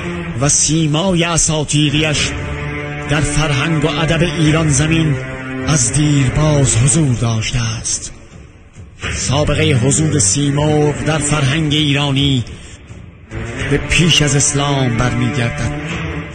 و سیمای اساطیریش در فرهنگ و ادب ایران زمین از دیرباز حضور داشته است. سابقه حضور سیمرغ در فرهنگ ایرانی به پیش از اسلام برمیگردد.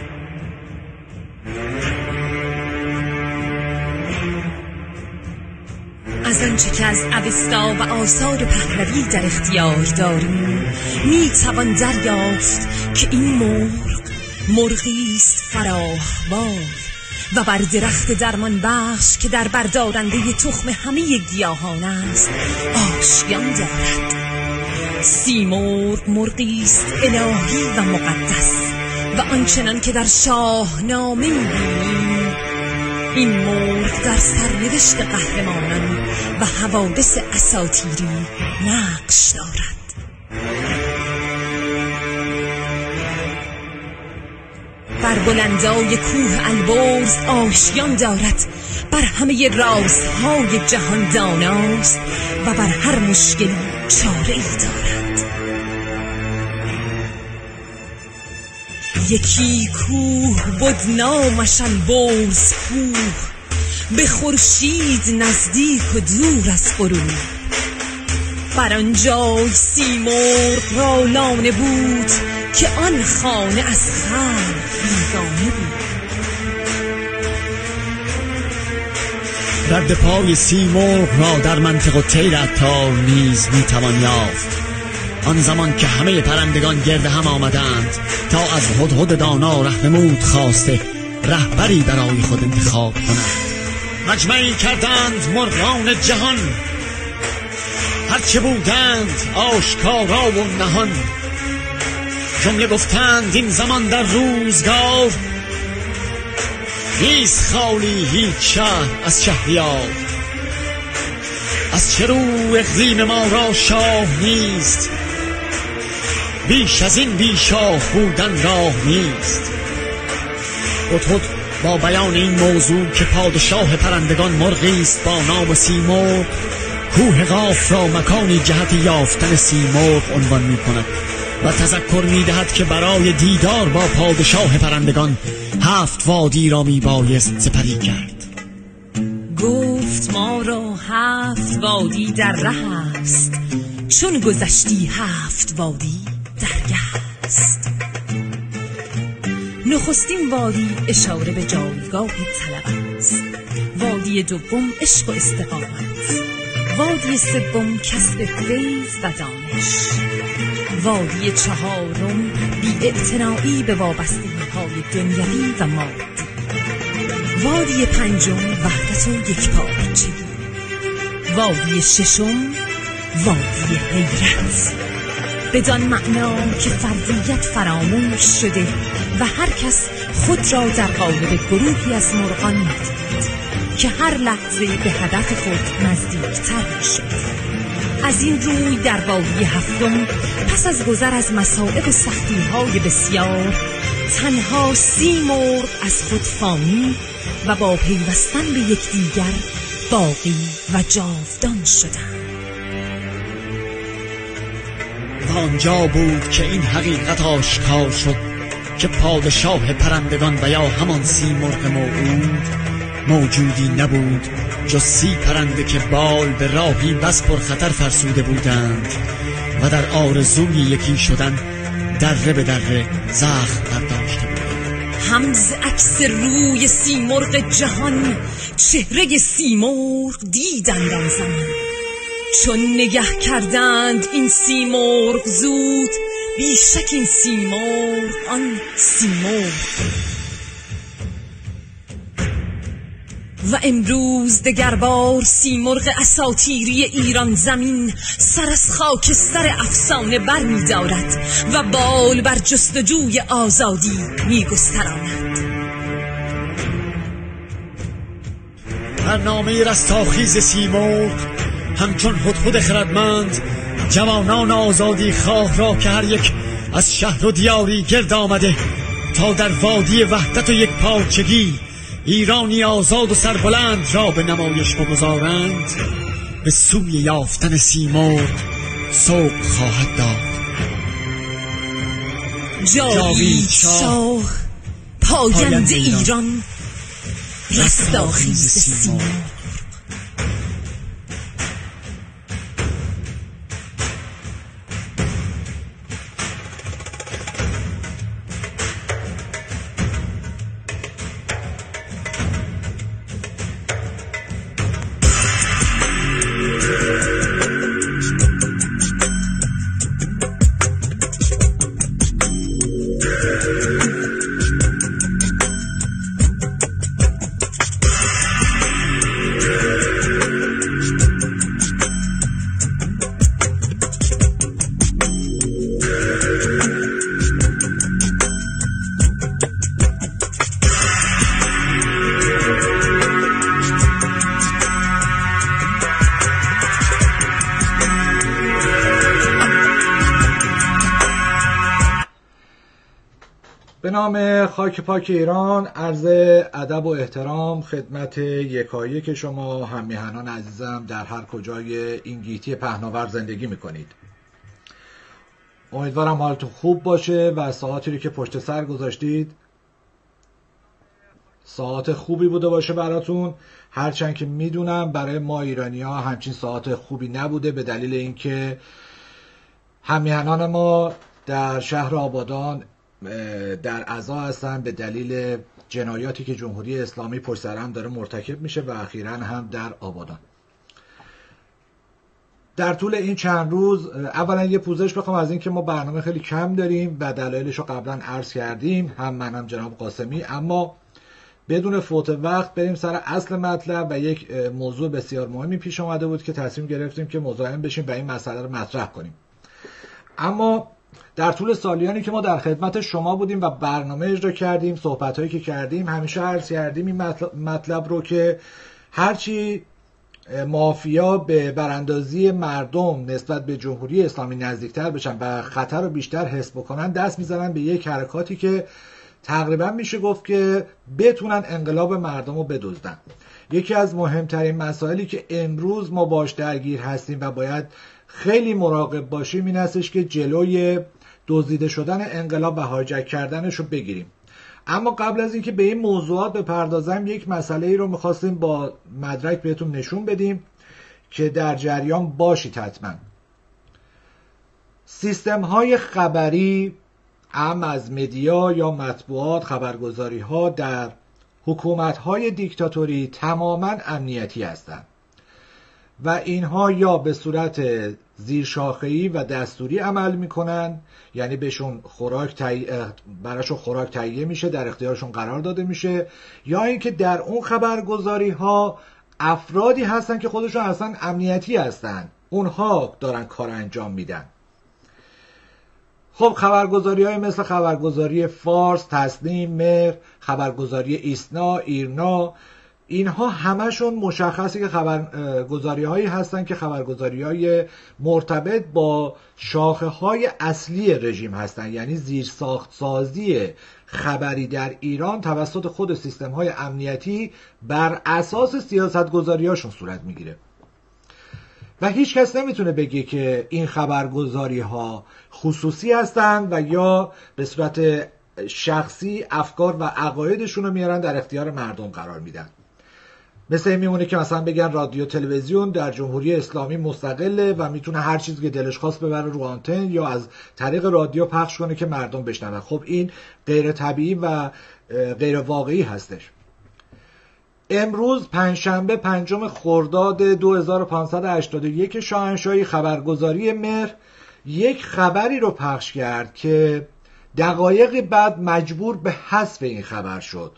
از آنچه که از اوستا و آثار پهلوی در اختیار داریم میتوان دریافت که این مرغی است فراخوار و بر درخت درمان بخش که در بردارنده تخم همه گیاهان است آشیان دارد. سیمرغ مرغی است الهی و مقدس و آنچنان که در شاهنامه می‌بینیم این مرغ در سرنوشت قهرمانان و حوادث اساطیری نقش دارد. بر بلندای کوه البرز آشیان دارد، بر همه رازهای جهان داناست و بر هر مشکلی چاره‌ای دارد. یکی کوه بود نامش البرز کوه، به خورشید نزدیک و دور از غروب. بر آن جای سیمرغ را لانه بود که آن خانه از خلق بیگانه بود. رد پای سیمرغ را در منطقه طیر عطار نیز میتوان یافت. آن زمان که همه پرندگان گرد هم آمدند تا از هدهد دانا رهنمود خواسته رهبری برای خود انتخاب کنند. مجمعی کردند مرغان جهان، هرچه بودند آشکارا و نهان. جمله گفتند این زمان در روزگار، نیست خالی هیچ شهر از شهریار. از چه رو اقلیم ما را شاه نیست، بیش از این بی شاه بودن راه نیست. هدهد با بیان این موضوع که پادشاه پرندگان مرغی است با نام سیمرغ، کوه قاف را مکانی جهت یافتن سیمرغ عنوان می کند و تذکر می دهد که برای دیدار با پادشاه پرندگان 7 وادی را می بایست سپری کرد. گفت ما را 7 وادی در ره است، چون گذشتی 7 وادی درگه است. نخستین وادی اشاره به جایگاه طلب است، وادی دوم عشق و استقامت، وادی سوم کسب فیض و دانش، وادی چهارم بی‌اعتنایی به وابستگی‌های دنیوی و مادی، وادی پنجم وحدت و یکپارچگی، وادی ششم وادی حیرت، بدان معنا که فردیت فراموش شده و هر کس خود را در قالب گروهی از مرغان می‌دید که هر لحظه به هدف خود نزدیکتر می‌شد. از این روی در وادی هفتم پس از گذر از مصائب و سختی‌های بسیار تنها سیمرغ از خود فانی و با پیوستن به یکدیگر باقی و جاودان شدند. و آنجا بود که این حقیقت آشکار شد که پادشاه پرندگان و یا همان سیمرغ موعود موجودی نبود جز 30 پرنده که بال به راهی بس پرخطر فرسوده بودند و در آرزوی یکی شدن دره به دره زخم برداشته بودند. همز عکس روی سیمرغ جهان چهره سیمرغ دیدند آن زمان، چون نگه کردند این سیمرغ زود بیشک این سیمرغ آن سیمرغ. و امروز دگربار سیمرغ اساطیری ایران زمین سر از خاکستر افسانه بر می دارد و بال بر جستجوی آزادی می گستراند. برنامه رستاخیز سیمرغ همچون هدهد خردمند جوانان آزادی خواه را که هر یک از شهر و دیاری گرد آمده تا در وادی وحدت و یکپارچگی ایرانی آزاد و سربلند را به نمایش بگذارند به سوی یافتن سیمرغ سوق خواهد داد. جاوید شاه پاینده ایران رستاخیز سیمرغ. به نام خاک پاک ایران عرض ادب و احترام خدمت یکایک شما هم میهنان عزیزم در هر کجای این گیتی پهناور زندگی میکنید. امیدوارم حالتون خوب باشه و ساعتی رو که پشت سر گذاشتید ساعت خوبی بوده باشه براتون، هرچند که میدونم برای ما ایرانی ها همچین ساعت خوبی نبوده به دلیل اینکه هم میهنان ما در شهر آبادان در عزا هستن به دلیل جنایاتی که جمهوری اسلامی پشت سر هم داره مرتکب میشه و اخیراً هم در آبادان. در طول این چند روز اولا یه پوزش بخوام از این که ما برنامه خیلی کم داریم و دلایلش رو قبلا عرض کردیم، هم من هم جناب قاسمی، اما بدون فوت وقت بریم سر اصل مطلب و یک موضوع بسیار مهمی پیش اومده بود که تصمیم گرفتیم که مزاحم بشیم و این مسئله رو مطرح کنیم. اما در طول سالیانی که ما در خدمت شما بودیم و برنامه اجرا کردیم، صحبت‌هایی که کردیم، همیشه عرض کردیم این مطلب رو که هرچی مافیا به براندازی مردم نسبت به جمهوری اسلامی نزدیکتر بشن و خطر رو بیشتر حس بکنن، دست میزنن به یک حرکاتی که تقریبا میشه گفت که بتونن انقلاب مردم رو بدزدن. یکی از مهمترین مسائلی که امروز ما باش درگیر هستیم و باید خیلی مراقب باشیم این هستش که جلوی دزدیده شدن انقلاب و هایجک کردنش رو بگیریم. اما قبل از اینکه به این موضوعات بپردازم یک مسئله ای رو میخواستیم با مدرک بهتون نشون بدیم که در جریان باشید حتما. سیستم های خبری ام از مدیا یا مطبوعات خبرگزاری ها در حکومت های دیکتاتوری تماما امنیتی هستند و اینها یا به صورت زیرشاخه‌ای و دستوری عمل میکنن، یعنی بهشون براشون خوراک تهیه میشه، در اختیارشون قرار داده میشه، یا اینکه در اون خبرگزاری ها افرادی هستن که خودشون اصلا امنیتی هستن، اونها دارن کار انجام میدن. خب خبرگزاری های مثل خبرگزاری فارس، تسنیم، مهر، خبرگزاری ایسنا، ایرنا، اینها همشون مشخصه که خبرگزاری هایی هستن که خبرگزاری های مرتبط با شاخه های اصلی رژیم هستن، یعنی زیرساخت سازی خبری در ایران توسط خود سیستم های امنیتی بر اساس سیاست گذاری هاشون صورت میگیره و هیچ کس نمیتونه بگه که این خبرگزاری ها خصوصی هستن و یا به صورت شخصی افکار و عقایدشون رو میارن در اختیار مردم قرار میدن. مثل این میمونه که مثلا بگن رادیو تلویزیون در جمهوری اسلامی مستقله و میتونه هر چیزی که دلش خواست ببره رو آنتن یا از طریق رادیو پخش کنه که مردم بشنون. خب این غیر طبیعی و غیر واقعی هستش. امروز پنجشنبه 5 خرداد 2581 شاهنشاهی خبرگزاری مهر یک خبری رو پخش کرد که دقایقی بعد مجبور به حذف این خبر شد.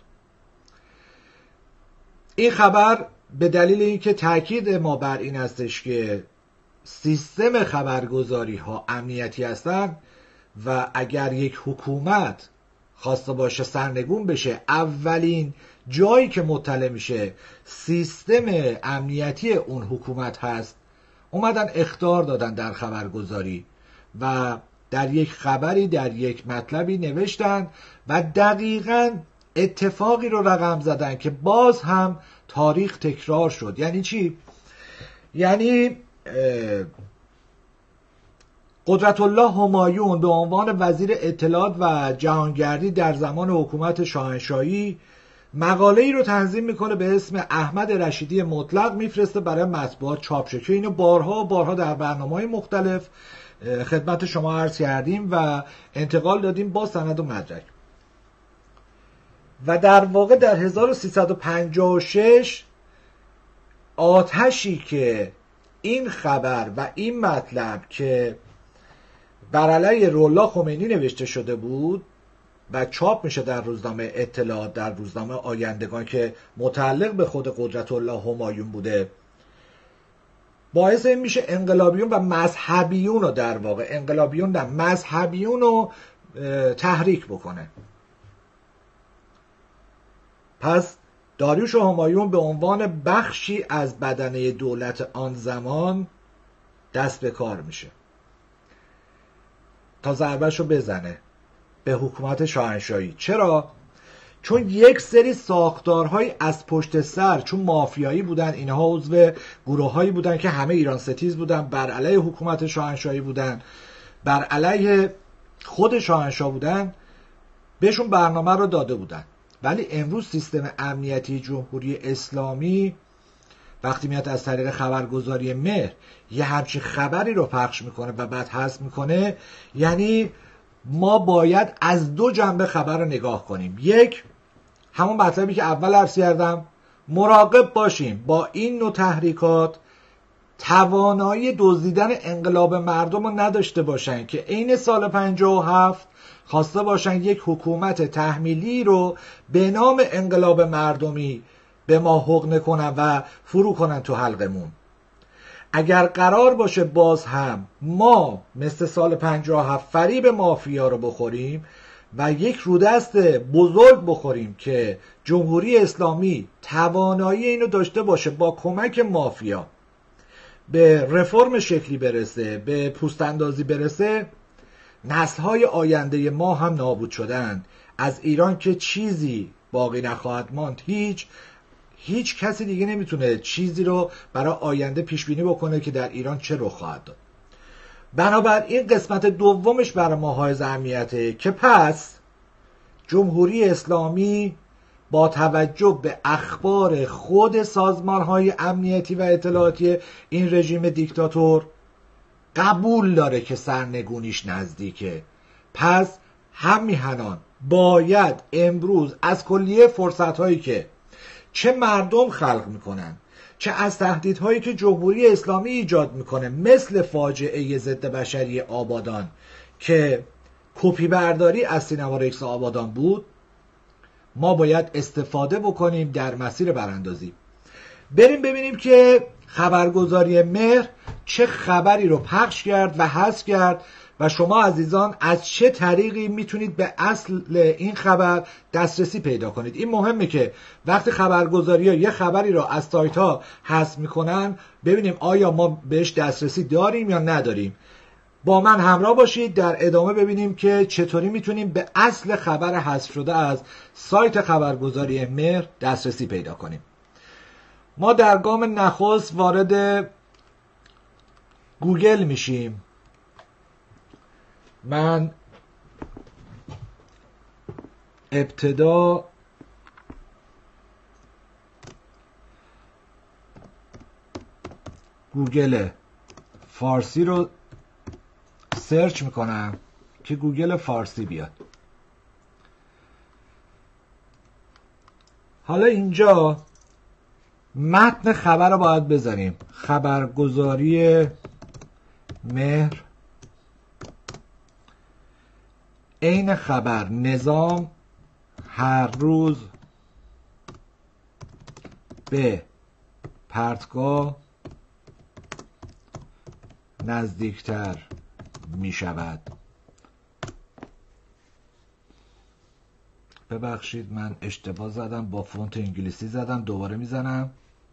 این خبر به دلیل اینکه تاکید ما بر این هستش که سیستم خبرگزاری ها امنیتی هستند و اگر یک حکومت خواسته باشه سرنگون بشه، اولین جایی که مطلع میشه سیستم امنیتی اون حکومت هست، اومدن اخطار دادن در خبرگزاری و در یک خبری در یک مطلبی نوشتن و دقیقاً اتفاقی رو رقم زدن که باز هم تاریخ تکرار شد. یعنی چی؟ یعنی قدرت الله همایون به عنوان وزیر اطلاعات و جهانگردی در زمان حکومت شاهنشاهی مقاله‌ای رو تنظیم میکنه به اسم احمد رشیدی مطلق، میفرسته برای مطبوعات چاپ شه که اینو بارها در برنامه‌های مختلف خدمت شما عرض کردیم و انتقال دادیم با سند و مدرک. و در واقع در 1356 آتشی که این خبر و این مطلب که بر علیه روح‌الله خمینی نوشته شده بود و چاپ میشه در روزنامه اطلاعات، در روزنامه آیندگان که متعلق به خود قدرت الله همایون بوده، باعث این میشه انقلابیون و مذهبیون رو در واقع مذهبیون رو تحریک بکنه. پس داریوش همایون به عنوان بخشی از بدنه دولت آن زمان دست به کار میشه تا ضربه‌ش رو بزنه به حکومت شاهنشاهی. چرا؟ چون یک سری ساختارهای از پشت سر، چون مافیایی بودن، اینها عضو گروه‌هایی بودن که همه ایران ستیز بودن، بر علیه حکومت شاهنشاهی بودن، بر علیه خود شاهنشاه بودن، بهشون برنامه رو داده بودن. ولی امروز سیستم امنیتی جمهوری اسلامی وقتی میاد از طریق خبرگزاری مهر یه همچین خبری رو پخش میکنه و بعد حذف میکنه، یعنی ما باید از دو جنبه خبر رو نگاه کنیم. یک، همون مطلبی که اول عرض کردم، مراقب باشیم با این نوع تحریکات توانایی دزدیدن انقلاب مردم رو نداشته باشن که عین سال 57 خواسته باشن یک حکومت تحمیلی رو به نام انقلاب مردمی به ما حقنه کنن و فرو کنن تو حلقمون. اگر قرار باشه باز هم ما مثل سال 57 فریب مافیا رو بخوریم و یک رودست بزرگ بخوریم که جمهوری اسلامی توانایی اینو داشته باشه با کمک مافیا به رفرم شکلی برسه، به پوستاندازی برسه، نسل‌های آینده ما هم نابود شدن. از ایران که چیزی باقی نخواهد ماند. هیچ کسی دیگه نمیتونه چیزی رو برای آینده پیش بینی بکنه که در ایران چه رخ خواهد داد. بنابراین قسمت دومش برای ما حائز اهمیته که پس جمهوری اسلامی با توجه به اخبار خود سازمان‌های امنیتی و اطلاعاتی این رژیم دیکتاتور قبول داره که سرنگونیش نزدیکه. پس هم میهنان باید امروز از کلیه فرصت‌هایی که چه مردم خلق میکنن، چه از تهدیدهایی که جمهوری اسلامی ایجاد میکنه، مثل فاجعه ضد بشری آبادان که کپی برداری از سینما رکس آبادان بود، ما باید استفاده بکنیم در مسیر براندازی. بریم ببینیم که خبرگزاری مهر چه خبری رو پخش کرد و حذف کرد و شما عزیزان از چه طریقی میتونید به اصل این خبر دسترسی پیدا کنید. این مهمه که وقتی خبرگزاری‌ها یه خبری رو از سایت‌ها حذف میکنن ببینیم آیا ما بهش دسترسی داریم یا نداریم. با من همراه باشید در ادامه ببینیم که چطوری میتونیم به اصل خبر حذف شده از سایت خبرگزاری مهر دسترسی پیدا کنیم. ما در گام نخست وارد گوگل میشیم. من ابتدا گوگل فارسی رو سرچ میکنم که گوگل فارسی بیاد. حالا اینجا متن خبر رو باید بزنیم. خبرگزاری مهر عین خبر نظام هر روز به پرتگاه نزدیکتر می شود. ببخشید من اشتباه زدم، با فونت انگلیسی زدم، دوباره میزنم.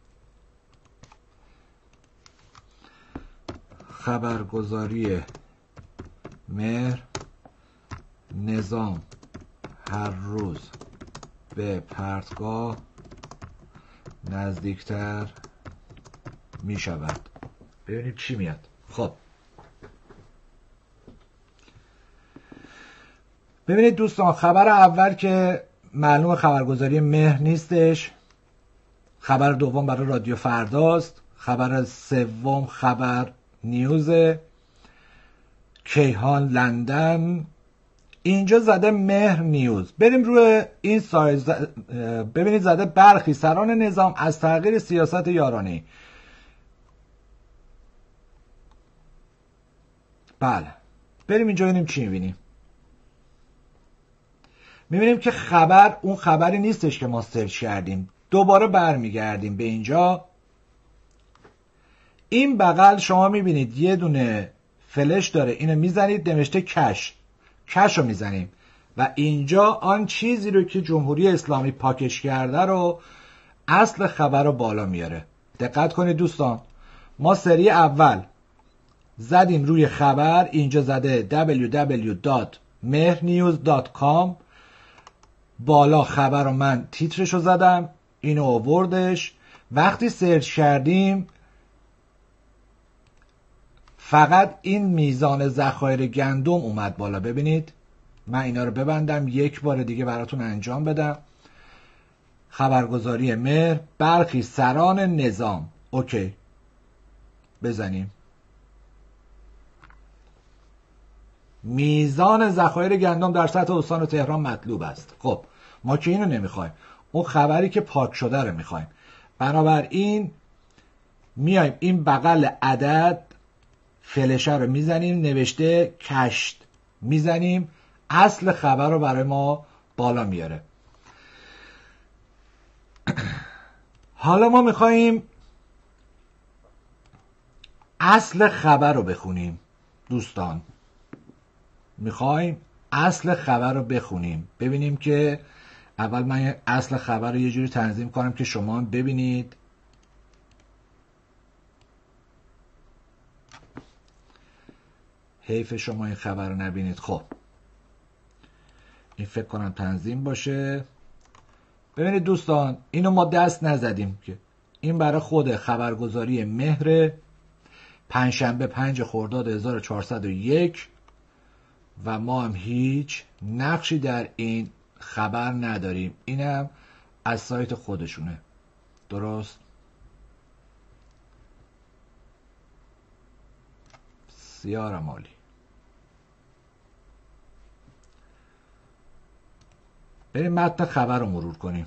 خبرگزاری مهر نظام هر روز به پرتگاه نزدیکتر می شود. ببینیم چی میاد. خب ببینید دوستان، خبر اول که معلوم خبرگزاری مهر نیستش، خبر دوم برای رادیو فرداست، خبر سوم خبر نیوز کیهان لندن. اینجا زده مهر نیوز. بریم روی این سایت ببینید زده برخی سران نظام از تغییر سیاست یارانه‌ای. بله، بریم اینجا ببینیم چی میبینیم. میبینیم که خبر اون خبری نیستش که ما سرچ کردیم. دوباره برمیگردیم به اینجا. این بغل شما میبینید یه دونه فلش داره، اینو میزنید نوشته کش رو میزنیم و اینجا آن چیزی رو که جمهوری اسلامی پاکش کرده رو، اصل خبر رو بالا میاره. دقت کنید دوستان، ما سری اول زدیم روی خبر، اینجا زده www.mehrnews.com، بالا خبر رو من تیترش رو زدم، اینو آوردش. وقتی سرچ کردیم فقط این میزان ذخایر گندم اومد بالا. ببینید من اینا رو ببندم یک بار دیگه براتون انجام بدم. خبرگزاری مهر، برخی سران نظام. اوکی، بزنیم. میزان ذخایر گندم در سطح استان تهران مطلوب است. خب ما که اینو نمیخوایم، اون خبری که پاک شده رو میخوایم. بنابراین میایم این بغل عدد فلشه رو میزنیم، نوشته کشت میزنیم، اصل خبر رو برای ما بالا میاره. حالا ما میخواییم اصل خبر رو بخونیم دوستان، میخواییم اصل خبر رو بخونیم. ببینیم که اول من اصل خبر رو یه جوری تنظیم کنم که شما هم ببینید. حیف شما این خبر رو نبینید. خب این فکر کنم تنظیم باشه. ببینید دوستان، اینو ما دست نزدیم که این برای خود خبرگزاری مهر، پنجشنبه 5 خرداد 1401 و ما هم هیچ نقشی در این خبر نداریم. اینم از سایت خودشونه. درست؟ بسیار عالی. بریم متن خبر رو مرور کنیم.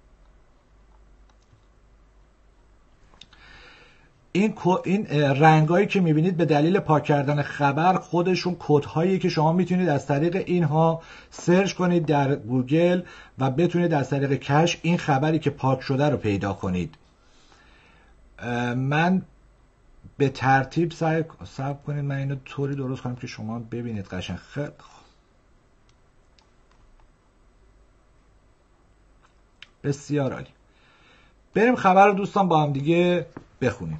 این رنگایی که میبینید به دلیل پاک کردن خبر خودشون کدهایی که شما میتونید از طریق اینها سرچ کنید در گوگل و بتونید از طریق کش این خبری که پاک شده رو پیدا کنید. من به ترتیب صبر کنید، من اینو طوری درست کنم که شما ببینید قشنگ. خیلی بسیار عالی. بریم خبر رو دوستان با هم دیگه بخونیم.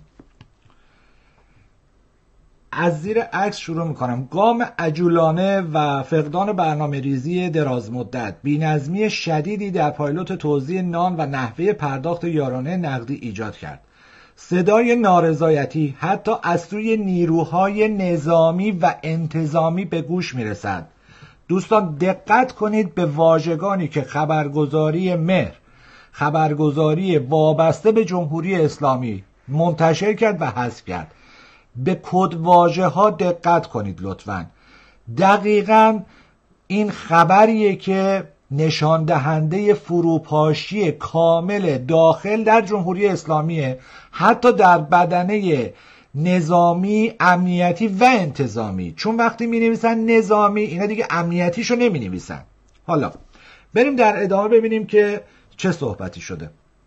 از زیر عکس شروع میکنم. گام عجولانه و فقدان برنامه ریزی دراز مدت، بی‌نظمی شدیدی در پایلوت توزیع نان و نحوه پرداخت یارانه نقدی ایجاد کرد. صدای نارضایتی حتی از سوی نیروهای نظامی و انتظامی به گوش میرسد. دوستان دقت کنید به واژگانی که خبرگزاری مهر، خبرگزاری وابسته به جمهوری اسلامی منتشر کرد و حذف کرد. به کد واژه ها دقت کنید لطفاً. دقیقاً این خبریه که نشان دهنده فروپاشی کامل داخل در جمهوری اسلامیه، حتی در بدنه نظامی، امنیتی و انتظامی. چون وقتی می نویسن نظامی، اینا دیگه امنیتیشو نمی نویسن. حالا بریم در ادامه ببینیم که چه صحبتی شده.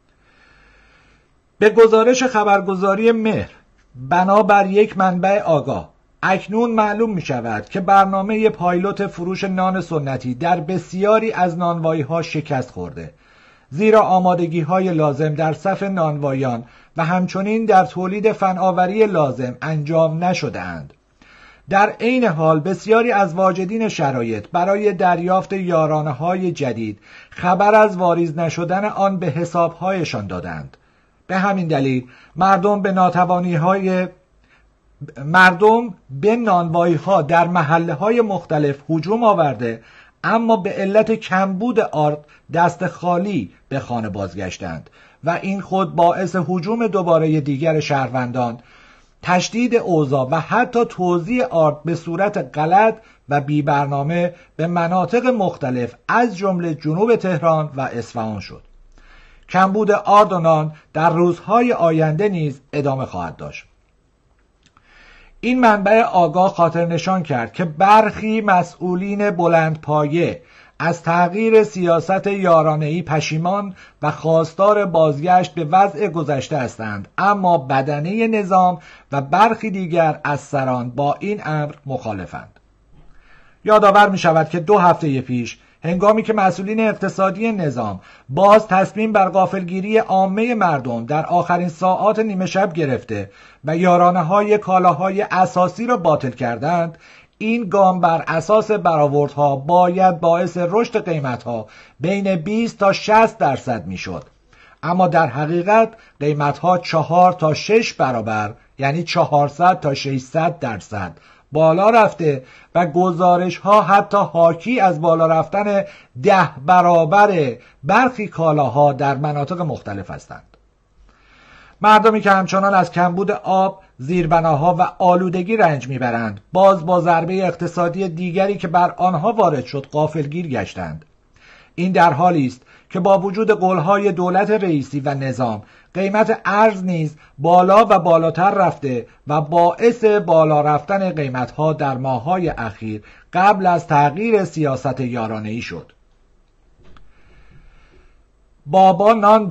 به گزارش خبرگزاری مهر، بنابر یک منبع آگاه، اکنون معلوم می شود که برنامه پایلوت فروش نان سنتی در بسیاری از نانوایی‌ها شکست خورده، زیرا آمادگی‌های لازم در صف نانوایان و همچنین در تولید فناوری لازم انجام نشده‌اند. در عین حال بسیاری از واجدین شرایط برای دریافت یارانه‌های جدید خبر از واریز نشدن آن به حساب‌هایشان دادند. به همین دلیل مردم به نانوایی‌ها در محله‌های مختلف هجوم آورده، اما به علت کمبود آرد دست خالی به خانه بازگشتند و این خود باعث هجوم دوباره دیگر شهروندان، تشدید اوضاع و حتی توزیع آرد به صورت غلط و بی برنامه به مناطق مختلف از جمله جنوب تهران و اصفهان شد. کمبود آرد و نان در روزهای آینده نیز ادامه خواهد داشت. این منبع آگاه خاطر نشان کرد که برخی مسئولین بلندپایه از تغییر سیاست یارانه‌ای پشیمان و خواستار بازگشت به وضع گذشته هستند، اما بدنه نظام و برخی دیگر از سران با این امر مخالفند. یادآور می شود که 2 هفته پیش هنگامی که مسئولین اقتصادی نظام باز تصمیم بر غافلگیری عامه مردم در آخرین ساعات نیمه شب گرفته و یارانه‌های کالاهای اساسی را باطل کردند، این گام بر اساس برآوردها باید باعث رشد قیمتها بین 20 تا 60% میشد، اما در حقیقت قیمتها 4 تا 6 برابر، یعنی 400 تا 600% بالا رفته و گزارش ها حتی حاکی از بالا رفتن 10 برابر برخی کالاها در مناطق مختلف هستند. مردمی که همچنان از کمبود آب، زیربناها و آلودگی رنج میبرند، باز با ضربه اقتصادی دیگری که بر آنها وارد شد غافلگیر گشتند. این در حالی است که با وجود قولهای دولت رئیسی و نظام، قیمت ارز نیز بالا و بالاتر رفته و باعث بالا رفتن قیمتها در ماه‌های اخیر قبل از تغییر سیاست یارانه‌ای شد. بابا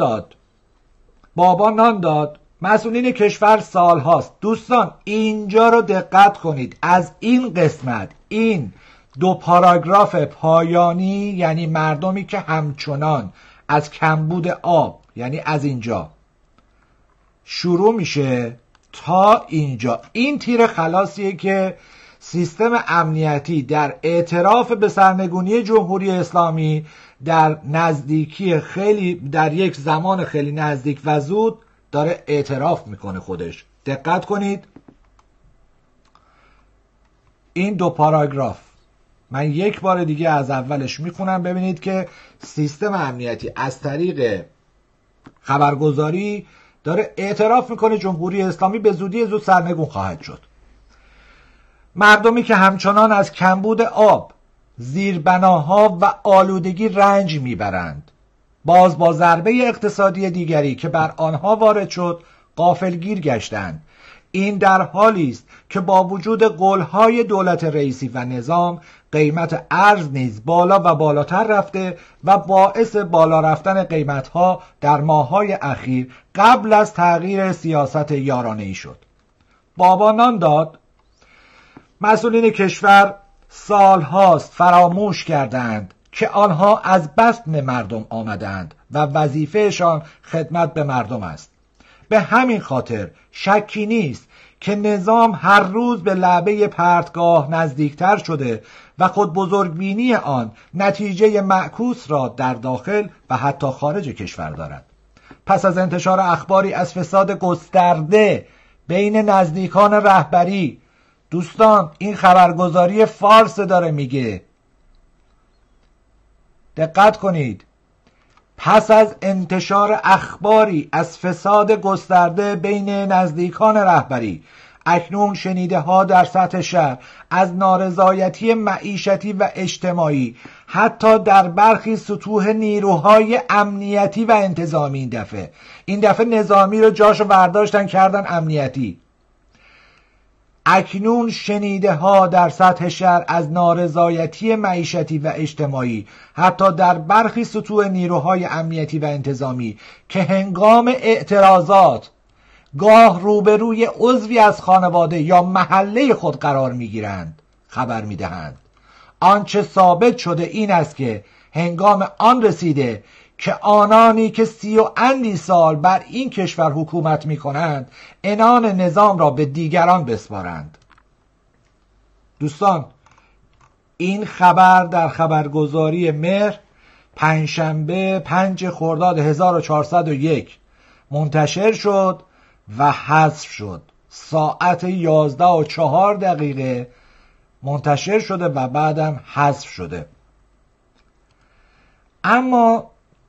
نان داد مسئولین کشور سال هاست. دوستان اینجا رو دقت کنید. از این قسمت، این 2 پاراگراف پایانی، یعنی مردمی که همچنان از کمبود آب، یعنی از اینجا شروع میشه تا اینجا، این تیر خلاصیه که سیستم امنیتی در اعتراف به سرنگونی جمهوری اسلامی در نزدیکی خیلی، در یک زمان خیلی نزدیک و زود داره اعتراف میکنه خودش. دقت کنید، این 2 پاراگراف من یک بار دیگه از اولش میخونم ببینید که سیستم امنیتی از طریق خبرگزاری داره اعتراف میکنه جمهوری اسلامی به زودی زود سرنگون خواهد شد. مردمی که همچنان از کمبود آب، زیربناها و آلودگی رنج میبرند، باز با ضربه اقتصادی دیگری که بر آنها وارد شد غافلگیر گشتند. این در حالی است که با وجود قولهای دولت رئیسی و نظام، قیمت ارز نیز بالا و بالاتر رفته و باعث بالا رفتن قیمتها در ماه‌های اخیر قبل از تغییر سیاست یارانه‌ای شد. بابا نان داد مسئولین کشور سالهاست فراموش کردند که آنها از بطن مردم آمدند و وظیفهشان خدمت به مردم است. به همین خاطر شکی نیست که نظام هر روز به لعبه پرتگاه نزدیکتر شده و خود بزرگبینی آن نتیجه معکوس را در داخل و حتی خارج کشور دارد. پس از انتشار اخباری از فساد گسترده بین نزدیکان رهبری، دوستان این خبرگزاری فارس داره میگه، دقت کنید، پس از انتشار اخباری از فساد گسترده بین نزدیکان رهبری، اکنون شنیده ها در سطح شهر از نارضایتی معیشتی و اجتماعی حتی در برخی سطوح نیروهای امنیتی و انتظامی، این دفعه نظامی رو جاشو برداشتن کردن امنیتی. اکنون شنیده ها در سطح شهر از نارضایتی معیشتی و اجتماعی حتی در برخی سطوح نیروهای امنیتی و انتظامی که هنگام اعتراضات گاه روبروی عضوی از خانواده یا محله خود قرار میگیرند خبر میدهند. آنچه ثابت شده این است که هنگام آن رسیده که آنانی که 30 و اندی سال بر این کشور حکومت می کنند عنان نظام را به دیگران بسپارند. دوستان این خبر در خبرگزاری مهر پنجشنبه 5 خرداد 1401 منتشر شد و حذف شد. ساعت 11 و 4 دقیقه منتشر شده و بعدم حذف شده. اما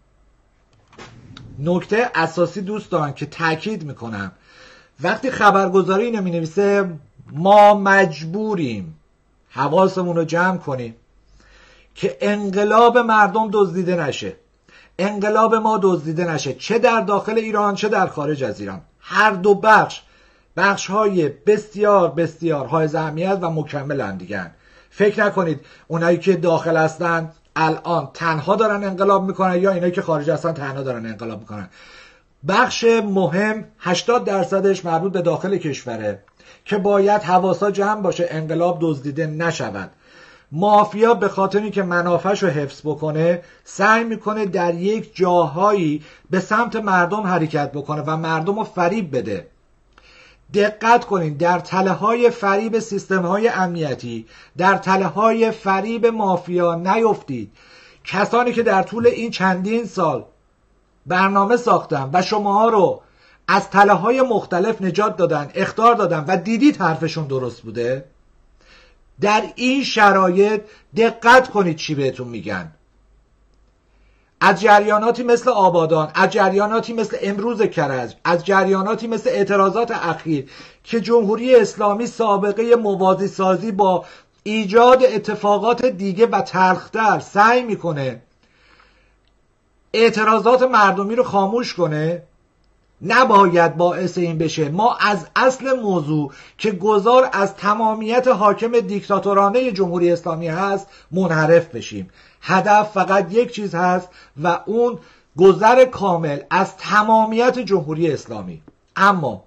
نکته اساسی دوستان که تاکید میکنم، وقتی خبرگزاری اینو مینویسه ما مجبوریم حواسمون رو جمع کنیم که انقلاب مردم دزدیده نشه، انقلاب ما دزدیده نشه، چه در داخل ایران چه در خارج از ایران. هر دو بخش های بسیار بسیار های اهمیت و مکمل هم دیگه. فکر نکنید اونایی که داخل هستن الان تنها دارن انقلاب میکنن یا اینایی که خارج هستن تنها دارن انقلاب میکنن. بخش مهم 80% مربوط به داخل کشوره که باید حواسا جمع باشه انقلاب دزدیده نشود. مافیا به خاطر اینکه منافعش رو حفظ بکنه سعی میکنه در یک جاهایی به سمت مردم حرکت بکنه و مردم رو فریب بده. دقت کنین در تله های فریب سیستم های امنیتی، در تله های فریب مافیا نیفتید. کسانی که در طول این چندین سال برنامه ساختن و شماها رو از تله های مختلف نجات دادن، اخطار دادن و دیدید حرفشون درست بوده، در این شرایط دقت کنید چی بهتون میگن. از جریاناتی مثل آبادان، از جریاناتی مثل امروز کرج، از جریاناتی مثل اعتراضات اخیر که جمهوری اسلامی سابقه موازی سازی با ایجاد اتفاقات دیگه و تلختر سعی میکنه اعتراضات مردمی رو خاموش کنه، نباید باعث این بشه ما از اصل موضوع که گذار از تمامیت حاکم دیکتاتورانه جمهوری اسلامی هست منحرف بشیم. هدف فقط یک چیز هست و اون گذر کامل از تمامیت جمهوری اسلامی. اما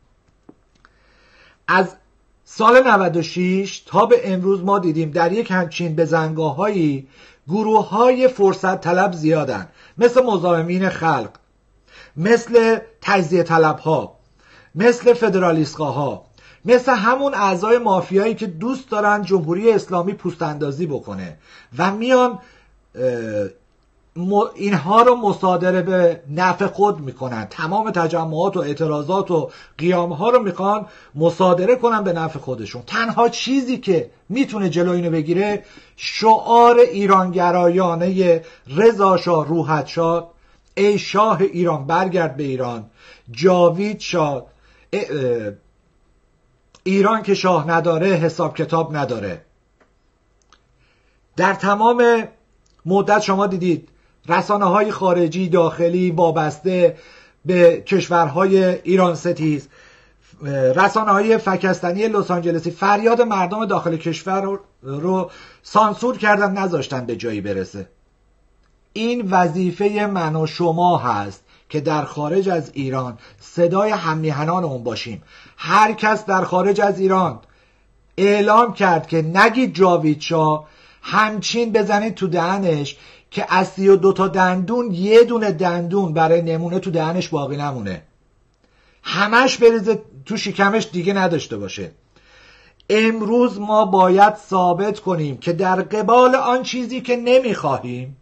از سال 96 تا به امروز ما دیدیم در یک همچین بزنگاه‌هایی گروه‌های فرصت طلب زیادن، مثل مزاحمین خلق، مثل تجزیه طلب‌ها، مثل فدرالیست‌ها، مثل همون اعضای مافیایی که دوست دارن جمهوری اسلامی پوست اندازی بکنه و میان اینها رو مصادره به نفع خود میکنن. تمام تجمعات و اعتراضات و قیامها رو میخوان مصادره کنن به نفع خودشون. تنها چیزی که میتونه جلو اینو بگیره شعار ایرانگرایانه رضا شاه روحت شاد، ای شاه ایران برگرد به ایران، جاوید شاد، ایران که شاه نداره حساب کتاب نداره. در تمام مدت شما دیدید رسانه‌های خارجی داخلی وابسته به کشورهای ایران ستیز، رسانه‌های فکستنی لس آنجلسی فریاد مردم داخل کشور رو سانسور کردن، نذاشتن به جایی برسه. این وظیفه من و شما هست که در خارج از ایران صدای هممیهنان اون باشیم. هر کس در خارج از ایران اعلام کرد که نگید جاوید شاه، همچین بزنید تو دهنش که از 32 تا دندون یه دونه دندون برای نمونه تو دهنش باقی نمونه، همش بریزه تو شکمش دیگه نداشته باشه. امروز ما باید ثابت کنیم که در قبال آن چیزی که نمیخواهیم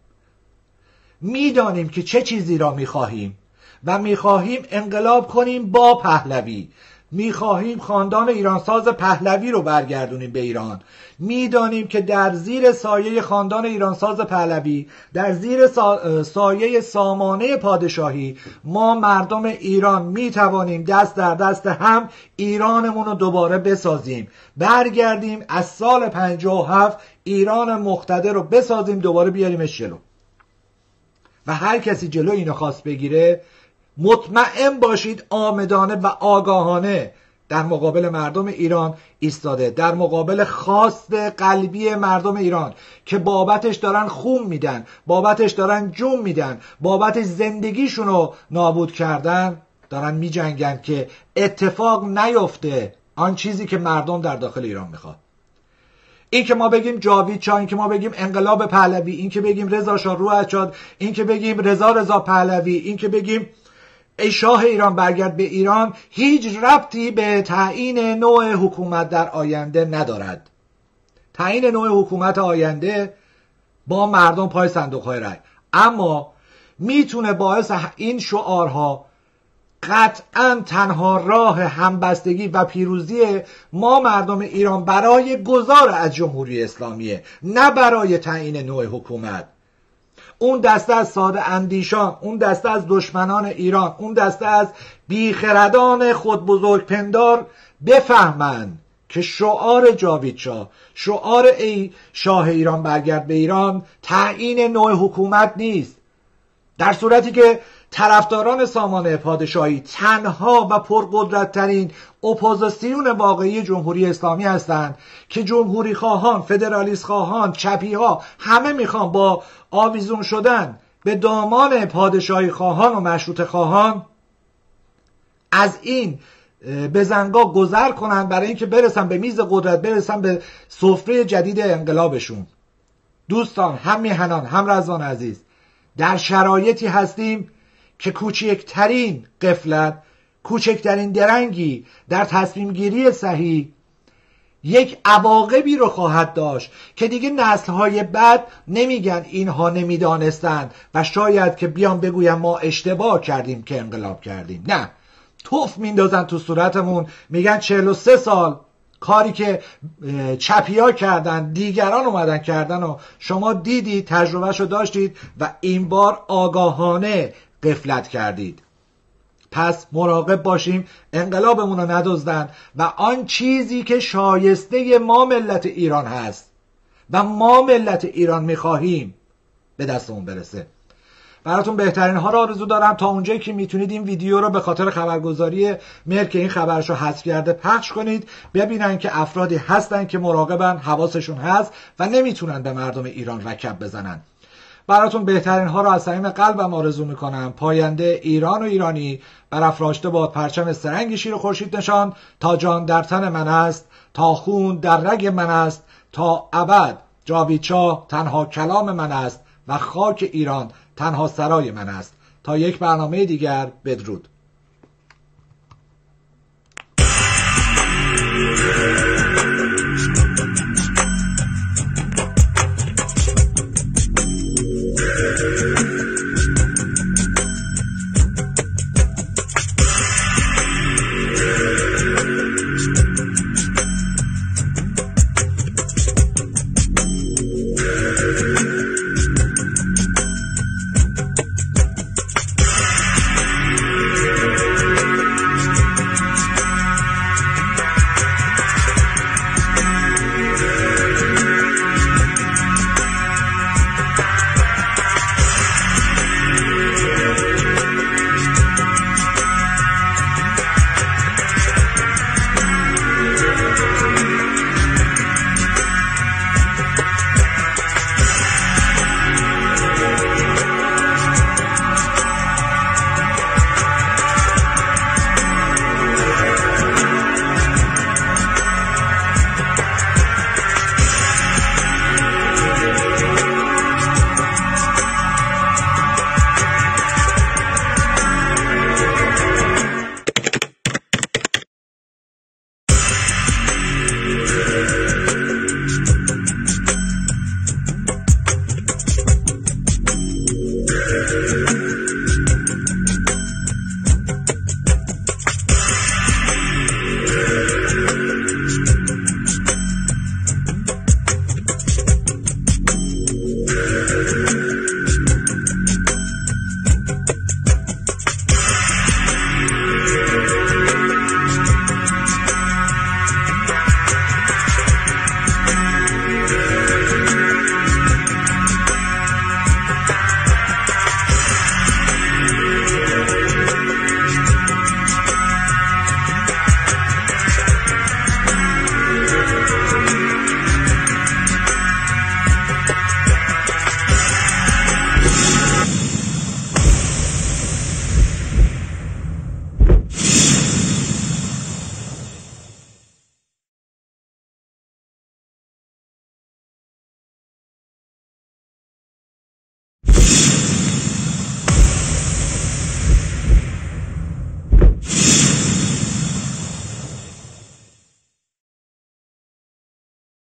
میدانیم که چه چیزی را میخواهیم و میخواهیم انقلاب کنیم با پهلوی، میخواهیم خاندان ایرانساز پهلوی رو برگردونیم به ایران. میدانیم که در زیر سایه خاندان ایرانساز پهلوی، در زیر سایه سامانه پادشاهی، ما مردم ایران میتوانیم دست در دست هم ایرانمون رو دوباره بسازیم، برگردیم از سال 57 ایران مقتدر رو بسازیم، دوباره بیاریمش جلو. و هر کسی جلو اینو خواست بگیره مطمئن باشید آمدانه و آگاهانه در مقابل مردم ایران ایستاده، در مقابل خواست قلبی مردم ایران که بابتش دارن خون میدن، بابتش دارن جون میدن، بابتش زندگیشونو نابود کردن، دارن میجنگن که اتفاق نیفته آن چیزی که مردم در داخل ایران میخواد. این که ما بگیم جاوید شاه، این که ما بگیم انقلاب پهلوی، این که بگیم رضا شاه روحت شاد، این که بگیم رضا پهلوی، این که بگیم ای شاه ایران برگرد به ایران، هیچ ربطی به تعیین نوع حکومت در آینده ندارد. تعیین نوع حکومت آینده با مردم پای صندوق‌های رای، اما میتونه باعث این شعارها قطعا تنها راه همبستگی و پیروزی ما مردم ایران برای گذار از جمهوری اسلامیه، نه برای تعیین نوع حکومت. اون دسته از ساده اندیشان، اون دسته از دشمنان ایران، اون دسته از بیخردان خود بزرگ پندار بفهمن که شعار جاوید شاه، شعار ای شاه ایران برگرد به ایران، تعیین نوع حکومت نیست. در صورتی که طرفداران سامانه پادشاهی تنها و پرقدرت‌ترین اپوزیسیون واقعی جمهوری اسلامی هستند که جمهوری خواهان، فدرالیست خواهان، چپی ها همه میخوان با آویزون شدن به دامان پادشاهی خواهان و مشروطه خواهان از این بزنگاه گذر کنن برای اینکه برسن به میز قدرت، برسن به سفره جدید انقلابشون. دوستان، هم میهنان، هم رضوان عزیز، در شرایطی هستیم که کوچکترین غفلت، کوچکترین درنگی در تصمیم گیری صحیح یک عواقبی رو خواهد داشت که دیگه نسل‌های بعد نمیگن اینها نمیدانستند و شاید که بیان بگویم ما اشتباه کردیم که انقلاب کردیم. نه، توف میندازن تو صورتمون، میگن 43 سال کاری که چپیا کردن دیگران اومدن کردن و شما دیدید، تجربهشو داشتید و این بار آگاهانه غفلت کردید. پس مراقب باشیم انقلابمون رو ندزدن و آن چیزی که شایسته ما ملت ایران هست و ما ملت ایران میخواهیم به دستمون برسه. براتون بهترین ها رو آرزو دارم. تا اونجایی که میتونید این ویدیو رو به خاطر خبرگزاری مهر که این خبرشو حذف کرده پخش کنید، ببینن که افرادی هستن که مراقبن، حواسشون هست و نمیتونن به مردم ایران رکب بزنن. براتون بهترین ها رو از صمیم قلبم آرزو میکنم. پاینده ایران و ایرانی برافراشته باد پرچم سرنگ شیر خورشید نشان. تا جان در تن من است، تا خون در رگ من است، تا ابد جاوید شاه تنها کلام من است و خاک ایران تنها سرای من است. تا یک برنامه دیگر، بدرود.